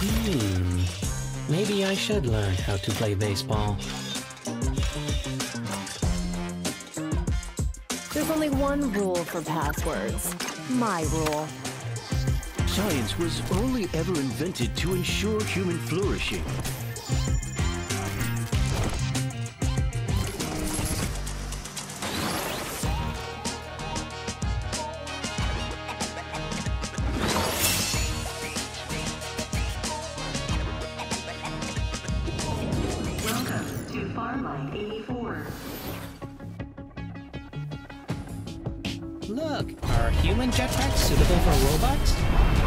Maybe I should learn how to play baseball. There's only one rule for passwords. My rule. Science was only ever invented to ensure human flourishing. Welcome to Farlight 84. Look, are human jetpacks suitable for robots?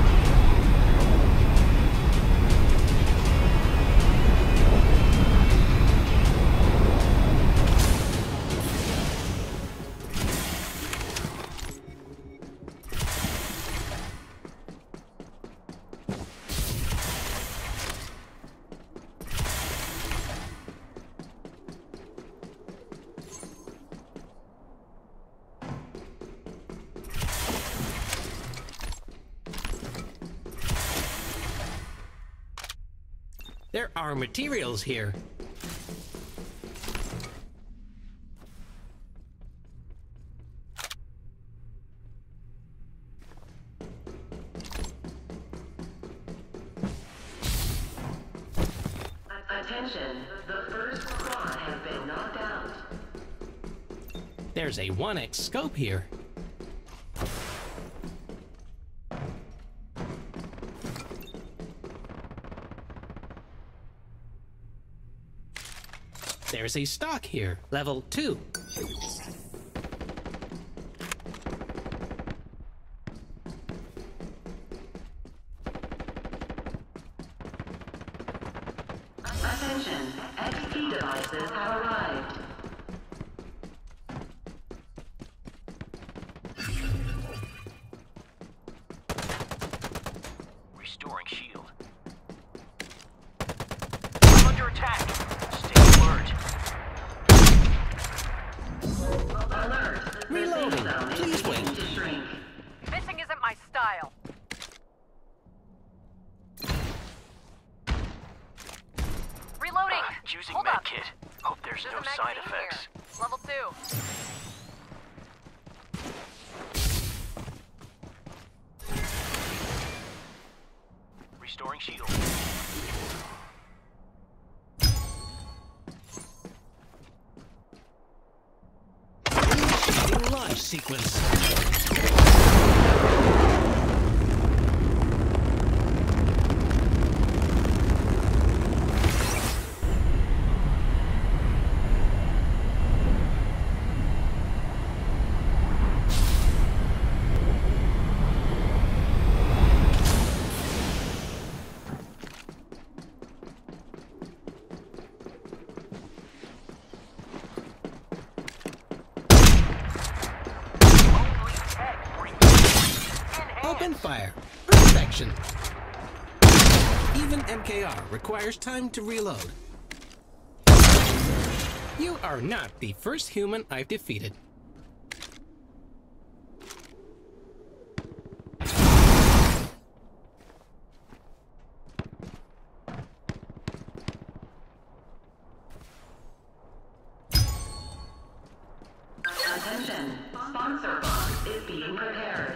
There are materials here. Attention, the first squad has been knocked out. There's a 1x scope here. There's a stock here, level 2. Attention, XP devices have arrived. Restoring shield. I'm under attack. Stay alert. Alert! Reloading. Please wait. To shrink. Missing isn't my style. Reloading. Using Hold up. medkit. Hope there's no a side magazine effects. here. Level 2. Restoring shield. Initiating launch sequence. Open fire. Perfection. Even MK.R requires time to reload. You are not the first human I've defeated. Attention, sponsor box is being prepared.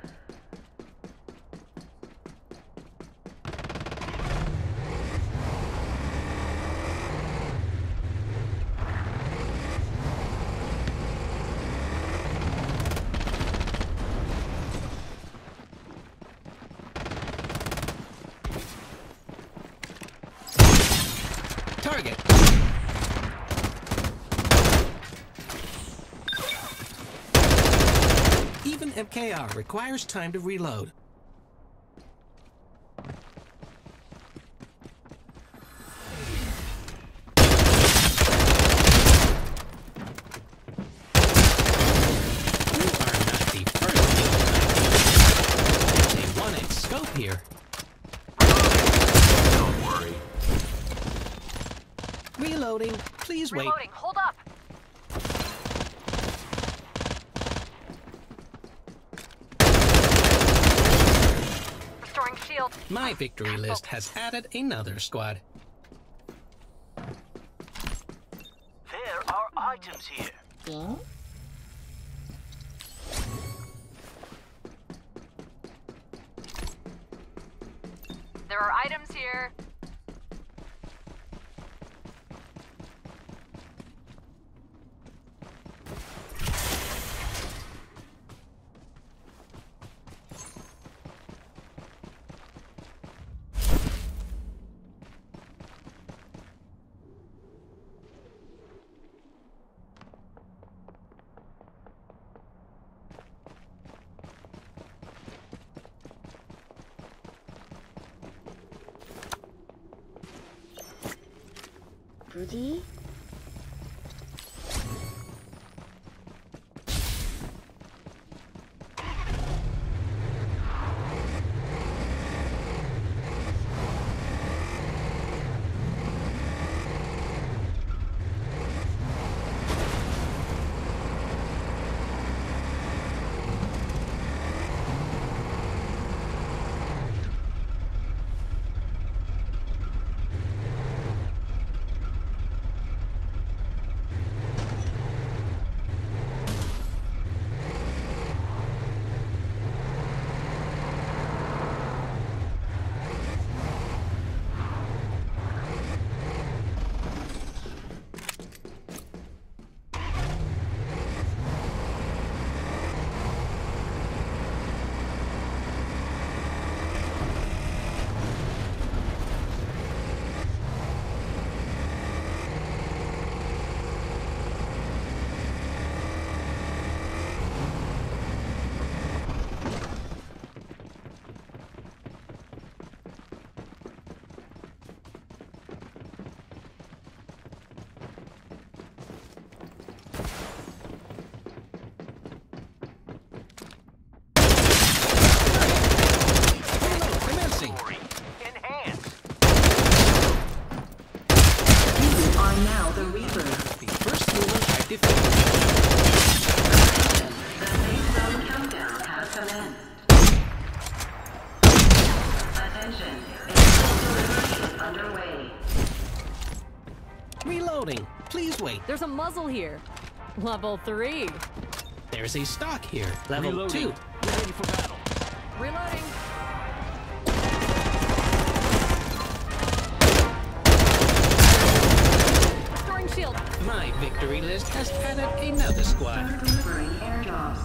Target. Even MK.R requires time to reload. You are not the first human. There's a 1x scope here. Don't worry. Reloading. Please wait. Reloading. Hold up. Restoring shield. shield. My victory list has added another squad. There are items here. There are items here. Rudy? Commencing. Enhance. You are now the Reaper. The first human I've defeated. The safe zone countdown has commenced. Attention, exfil delivery is underway. Reloading. Please wait. There's a muzzle here. Level 3. There's a stock here. Level Reloading. 2. We're ready for battle. Reloading. Restoring shield. My victory list has added another squad. Delivering airdrops.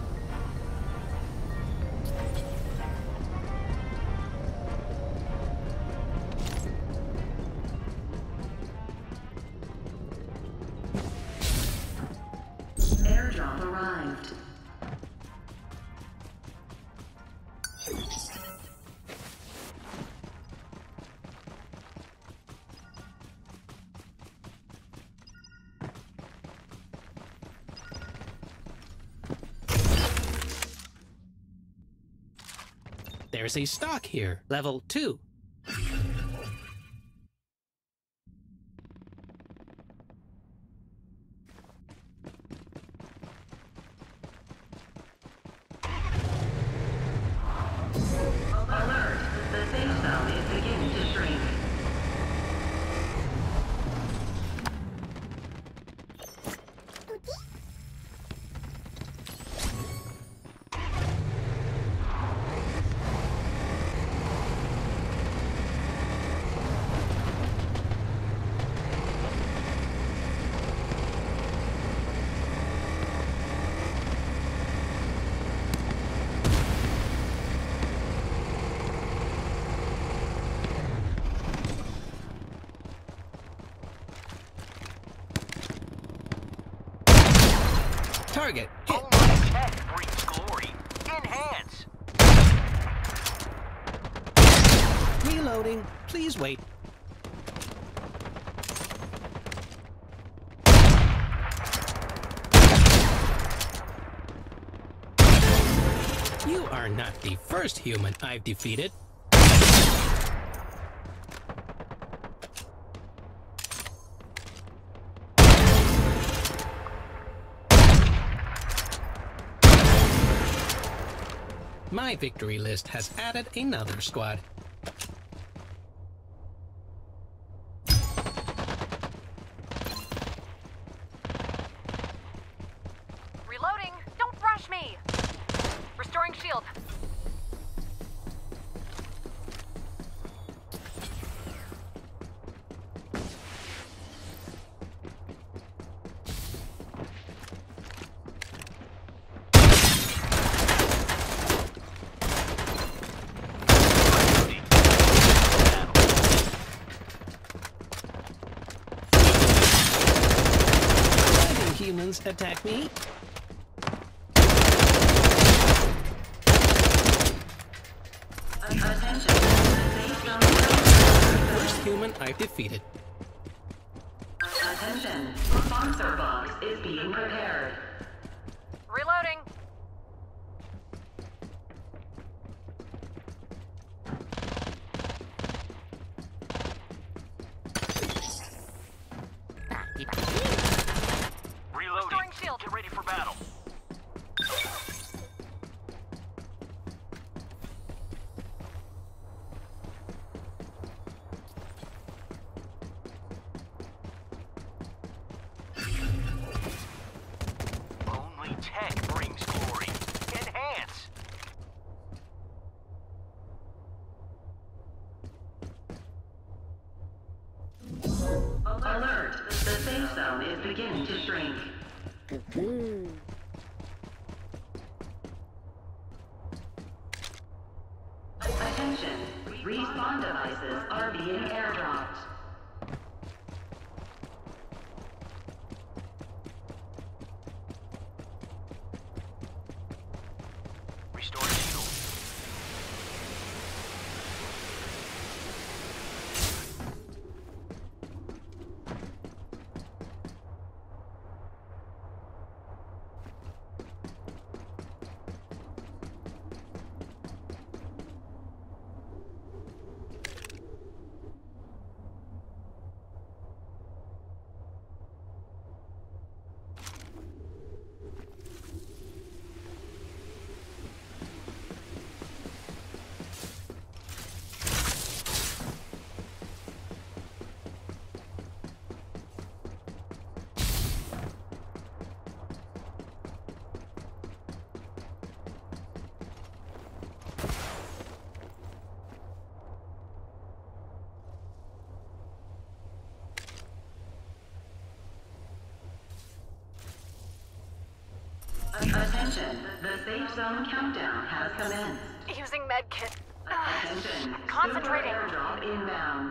Airdrop arrived. There's a stock here. Level 2. Alert! The safe zone is beginning to shrink. Target. Hit. All my tech brings glory. Enhance. Reloading. Please wait. You are not the first human I've defeated. My victory list has added another squad. Reloading! Don't rush me! Restoring shield. Why do humans attack me? Attention. The safe zone. First human I've defeated. Attention. Sponsor box is being prepared. Reloading! Reloading. Restoring shield. Get ready for battle. Only tech brings glory. Enhance. Alert. The safe zone is beginning to shrink. Attention. Respawn devices are being airdropped. Restore shield. Attention. The safe zone countdown has commenced. Using medkit. Attention. Concentrating. Super airdrop inbound.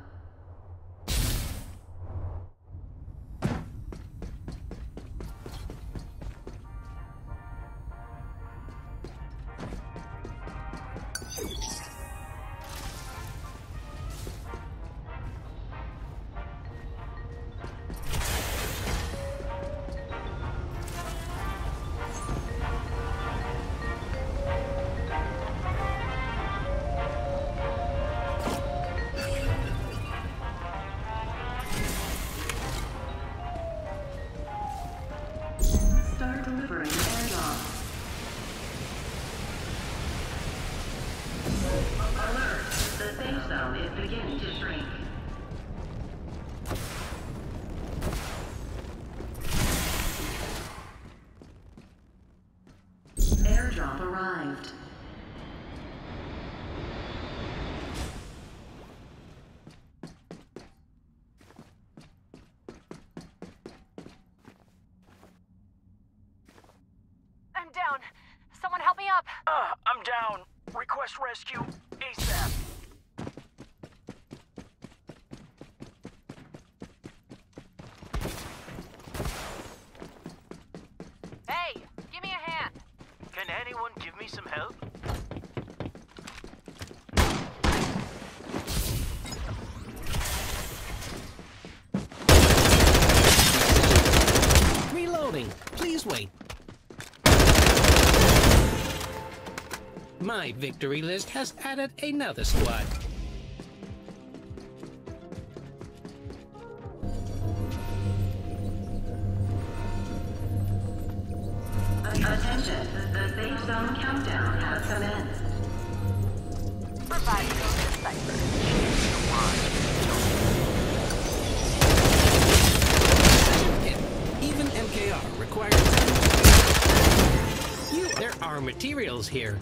Start delivering airdrop. Alert! The safe zone is beginning to shrink. Airdrop arrived. I'm down. Someone help me up. I'm down. Request rescue ASAP. Hey, give me a hand. Can anyone give me some help? Reloading. Please wait. My victory list has added another squad. Attention, the safe zone countdown has commenced. Reviving the cipher. Even MK.R requires... There are materials here.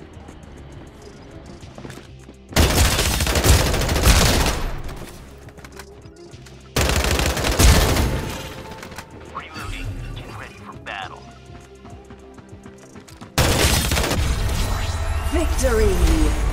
Reloading. Get ready for battle. Victory!